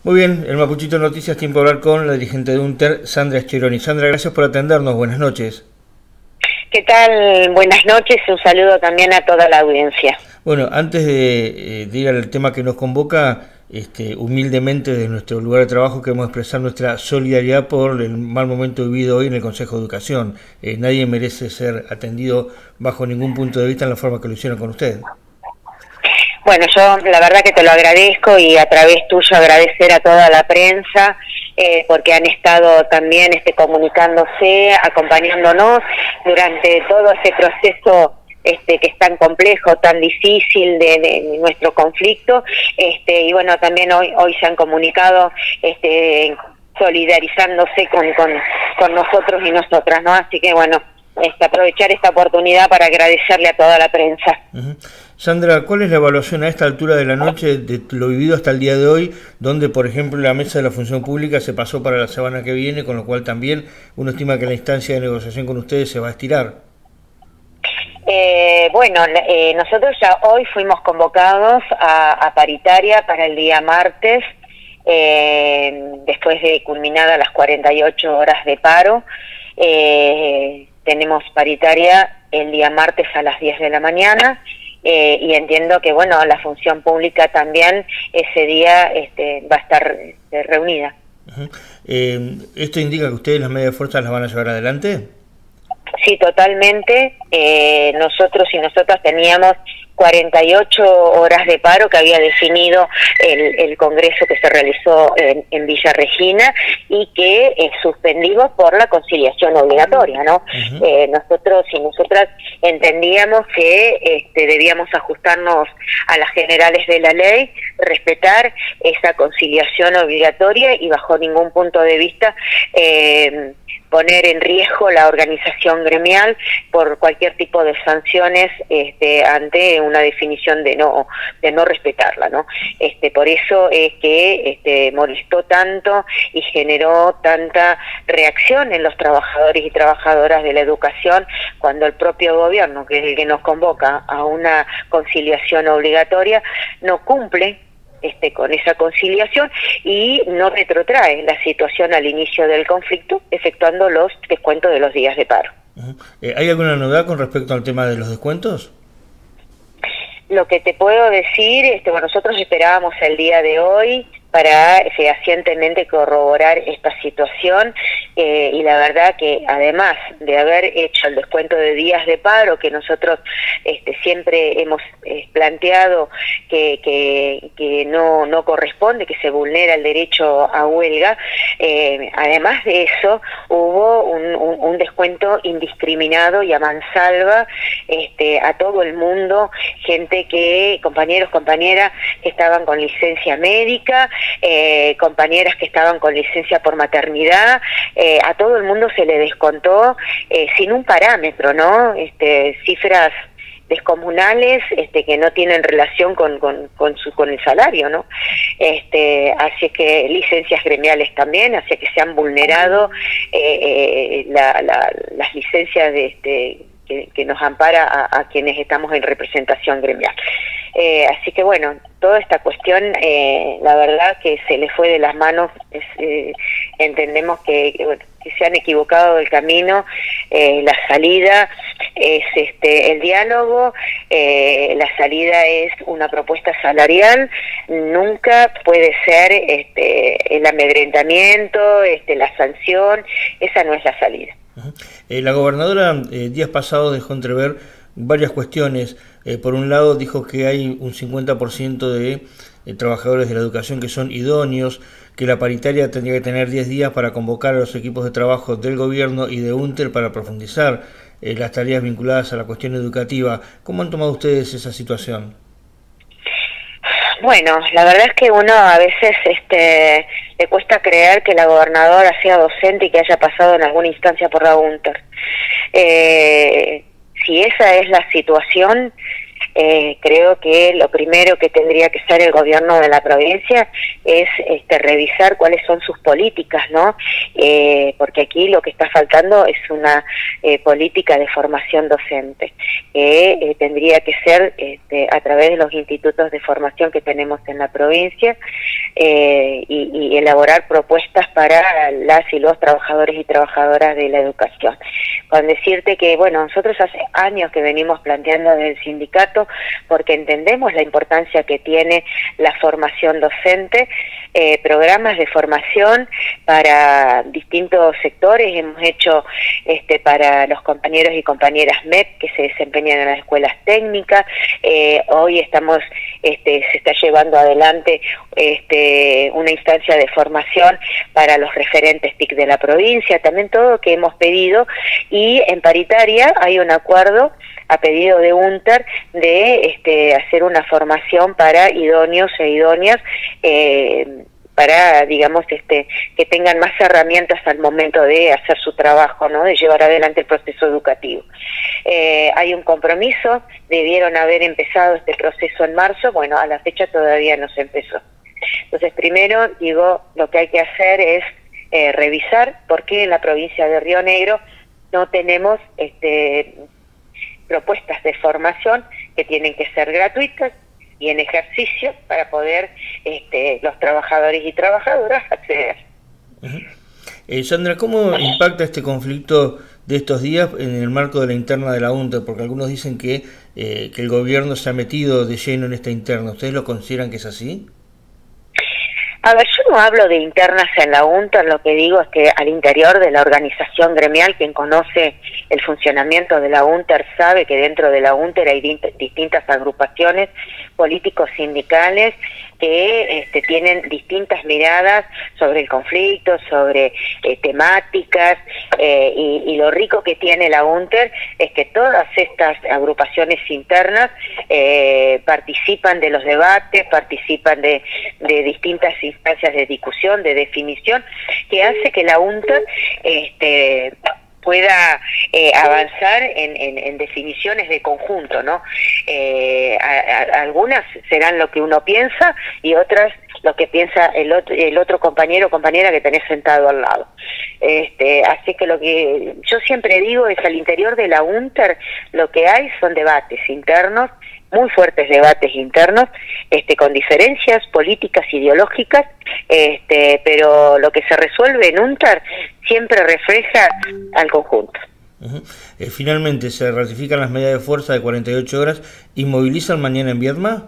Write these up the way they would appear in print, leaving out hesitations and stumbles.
Muy bien, el Mapuchito Noticias, tiempo de hablar con la dirigente de UNTER, Sandra Scheroni. Sandra, gracias por atendernos, buenas noches. ¿Qué tal? Buenas noches, un saludo también a toda la audiencia. Bueno, antes de ir al tema que nos convoca, humildemente desde nuestro lugar de trabajo queremos expresar nuestra solidaridad por el mal momento vivido hoy en el Consejo de Educación. Nadie merece ser atendido bajo ningún punto de vista en la forma que lo hicieron con usted. Bueno, yo la verdad que te lo agradezco y a través tuyo agradecer a toda la prensa porque han estado también comunicándose, acompañándonos durante todo este proceso que es tan complejo, tan difícil de nuestro conflicto, y bueno, también hoy se han comunicado solidarizándose con nosotros y nosotras, ¿no? Así que bueno, aprovechar esta oportunidad para agradecerle a toda la prensa. Sandra, ¿cuál es la evaluación a esta altura de la noche de lo vivido hasta el día de hoy, donde por ejemplo la mesa de la función pública se pasó para la semana que viene, con lo cual también uno estima que la instancia de negociación con ustedes se va a estirar? Nosotros ya hoy fuimos convocados a paritaria para el día martes, después de culminadas las 48 horas de paro. Tenemos paritaria el día martes a las 10 de la mañana y entiendo que bueno, la función pública también ese día va a estar reunida. ¿Esto indica que ustedes las medidas de fuerza las van a llevar adelante? Sí, totalmente. Nosotros y nosotras teníamos 48 horas de paro que había definido el congreso que se realizó en Villa Regina y que suspendimos por la conciliación obligatoria, ¿no? Nosotros y nosotras entendíamos que debíamos ajustarnos a las generales de la ley, respetar esa conciliación obligatoria y bajo ningún punto de vista poner en riesgo la organización gremial por cualquier tipo de sanciones ante una definición de no respetarla, ¿no? Por eso es que molestó tanto y generó tanta reacción en los trabajadores y trabajadoras de la educación cuando el propio gobierno, que es el que nos convoca a una conciliación obligatoria, no cumple con esa conciliación y no retrotrae la situación al inicio del conflicto, efectuando los descuentos de los días de paro. ¿Hay alguna novedad con respecto al tema de los descuentos? Lo que te puedo decir, nosotros esperábamos el día de hoy para fehacientemente corroborar esta situación y la verdad que además de haber hecho el descuento de días de paro que nosotros siempre hemos planteado que no corresponde, que se vulnera el derecho a huelga, además de eso hubo un descuento indiscriminado y a mansalva a todo el mundo, gente compañeros, compañeras que estaban con licencia médica, compañeras que estaban con licencia por maternidad, a todo el mundo se le descontó sin un parámetro, ¿no? Cifras descomunales que no tienen relación con el salario, ¿no? Así que licencias gremiales también, así que se han vulnerado las licencias que nos ampara a quienes estamos en representación gremial. Así que bueno, toda esta cuestión, la verdad que se le fue de las manos, entendemos que se han equivocado del camino, la salida es el diálogo, la salida es una propuesta salarial, nunca puede ser el amedrentamiento, la sanción, esa no es la salida. La gobernadora días pasados dejó entrever varias cuestiones. Por un lado dijo que hay un 50% de trabajadores de la educación que son idóneos, que la paritaria tendría que tener 10 días para convocar a los equipos de trabajo del gobierno y de UNTER para profundizar las tareas vinculadas a la cuestión educativa. ¿Cómo han tomado ustedes esa situación? Bueno, la verdad es que uno a veces le cuesta creer que la gobernadora sea docente y que haya pasado en alguna instancia por la UNTER. Si esa es la situación, creo que lo primero que tendría que hacer el gobierno de la provincia es revisar cuáles son sus políticas, ¿no? Porque aquí lo que está faltando es una política de formación docente, que tendría que ser a través de los institutos de formación que tenemos en la provincia, y elaborar propuestas para las y los trabajadores y trabajadoras de la educación. Con decirte que, bueno, nosotros hace años que venimos planteando desde el sindicato, porque entendemos la importancia que tiene la formación docente, programas de formación para distintos sectores. Hemos hecho para los compañeros y compañeras MEP que se desempeñan en las escuelas técnicas. Hoy estamos se está llevando adelante una instancia de formación para los referentes TIC de la provincia, también todo lo que hemos pedido, y en paritaria hay un acuerdo a pedido de UNTER de hacer una formación para idóneos e idóneas, para, digamos, que tengan más herramientas al momento de hacer su trabajo, ¿no?, de llevar adelante el proceso educativo. Hay un compromiso, debieron haber empezado este proceso en marzo, bueno, a la fecha todavía no se empezó. Entonces, primero, digo, lo que hay que hacer es revisar por qué en la provincia de Río Negro no tenemos propuestas de formación que tienen que ser gratuitas y en ejercicio para poder los trabajadores y trabajadoras acceder. Sandra, ¿cómo impacta este conflicto de estos días en el marco de la interna de la UNTER? Porque algunos dicen que el gobierno se ha metido de lleno en esta interna. ¿Ustedes lo consideran que es así? A ver, yo no hablo de internas en la UNTER, lo que digo es que al interior de la organización gremial, quien conoce el funcionamiento de la UNTER sabe que dentro de la UNTER hay distintas agrupaciones políticos sindicales que tienen distintas miradas sobre el conflicto, sobre temáticas, y lo rico que tiene la UNTER es que todas estas agrupaciones internas participan de los debates, participan de distintas instancias de discusión, de definición, que hace que la UNTER pueda avanzar en definiciones de conjunto, ¿no? Algunas serán lo que uno piensa y otras lo que piensa el otro compañero o compañera que tenés sentado al lado. Así que lo que yo siempre digo es, al interior de la UNTER lo que hay son debates internos, muy fuertes debates internos, con diferencias políticas, ideológicas, pero lo que se resuelve en UNTER siempre refleja al conjunto. Finalmente, ¿se ratifican las medidas de fuerza de 48 horas y movilizan mañana en Viedma?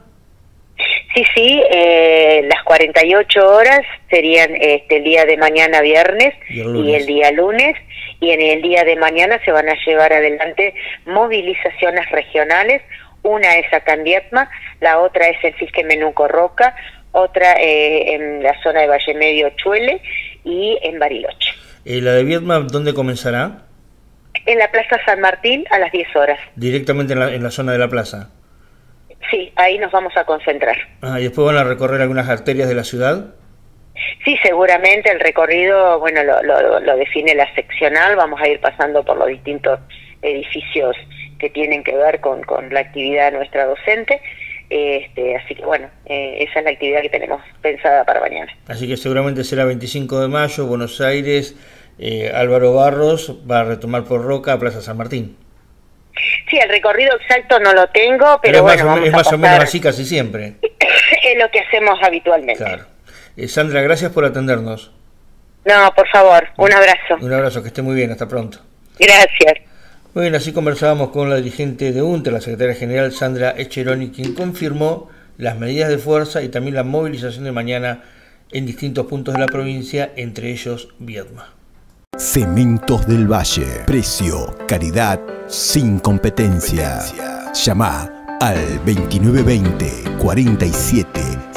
Sí, las 48 horas serían el día de mañana viernes y el día lunes, y en el día de mañana se van a llevar adelante movilizaciones regionales. Una es acá en Viedma, la otra es en Fisque Menuco Roca, otra en la zona de Valle Medio Chuele y en Bariloche. ¿La de Viedma dónde comenzará? En la Plaza San Martín a las 10 horas. ¿Directamente en la zona de la plaza? Sí, ahí nos vamos a concentrar. ¿Y después van a recorrer algunas arterias de la ciudad? Sí, seguramente el recorrido, bueno, lo define la seccional, vamos a ir pasando por los distintos edificios que tienen que ver con la actividad nuestra docente, así que bueno, esa es la actividad que tenemos pensada para mañana. Así que seguramente será 25 de mayo, Buenos Aires, Álvaro Barros va a retomar por Roca a Plaza San Martín. Sí, el recorrido exacto no lo tengo, pero bueno, es más o menos así casi siempre. Es lo que hacemos habitualmente. Claro. Sandra, gracias por atendernos. No, por favor, un abrazo. Un abrazo, que esté muy bien, hasta pronto. Gracias. Muy bien, así conversábamos con la dirigente de UNTER, la secretaria general Sandra Eccheroni, quien confirmó las medidas de fuerza y también la movilización de mañana en distintos puntos de la provincia, entre ellos Viedma. Cementos del Valle. Precio, calidad, sin competencia. Llama al 2920 47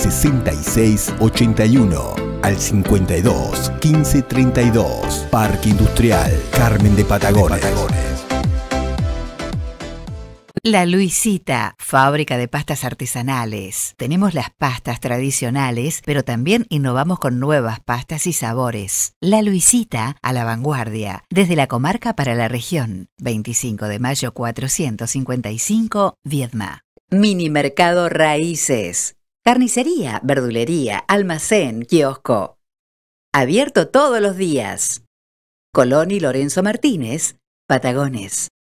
66 81, al 52 15 32. Parque Industrial Carmen de Patagones. La Luisita, fábrica de pastas artesanales. Tenemos las pastas tradicionales, pero también innovamos con nuevas pastas y sabores. La Luisita, a la vanguardia, desde la comarca para la región. 25 de mayo 455, Viedma. Mini Mercado Raíces. Carnicería, verdulería, almacén, kiosco. Abierto todos los días. Colón y Lorenzo Martínez, Patagones.